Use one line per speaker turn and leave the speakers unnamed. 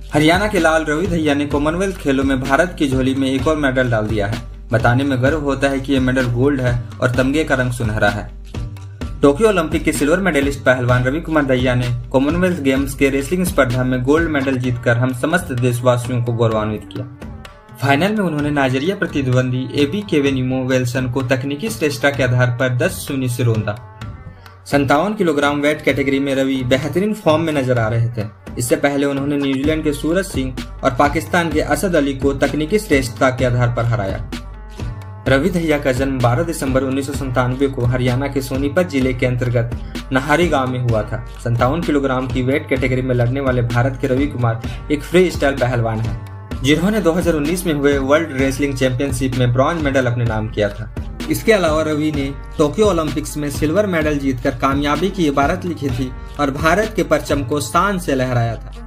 हरियाणा के लाल रवि दहिया ने कॉमनवेल्थ खेलों में भारत की झोली में एक और मेडल डाल दिया है। बताने में गर्व होता है कि यह मेडल गोल्ड है और तमगे का रंग सुनहरा है। टोक्यो ओलंपिक के सिल्वर मेडलिस्ट पहलवान रवि कुमार दहिया ने कॉमनवेल्थ गेम्स के रेसलिंग स्पर्धा में गोल्ड मेडल जीतकर हम समस्त देशवासियों को गौरवान्वित किया। फाइनल में उन्होंने नाइजीरिया प्रतिद्वंदी एबी केवेनिमो वेल्सन को तकनीकी श्रेष्ठता के आधार पर 10-0 से रोंदा। 57 किलोग्राम वेट कैटेगरी में रवि बेहतरीन फॉर्म में नजर आ रहे थे। इससे पहले उन्होंने न्यूजीलैंड के सूरज सिंह और पाकिस्तान के असद अली को तकनीकी श्रेष्ठता के आधार पर हराया। रवि दहिया का जन्म 12 दिसंबर 1997 को हरियाणा के सोनीपत जिले के अंतर्गत नाहरी गांव में हुआ था। 57 किलोग्राम की वेट कैटेगरी में लड़ने वाले भारत के रवि कुमार एक फ्री स्टाइल पहलवान है, जिन्होंने 2019 में हुए वर्ल्ड रेसलिंग चैंपियनशिप में ब्रॉन्ज मेडल अपने नाम किया था। इसके अलावा रवि ने टोक्यो ओलंपिक्स में सिल्वर मेडल जीतकर कामयाबी की इबारत लिखी थी और भारत के परचम को शान से लहराया था।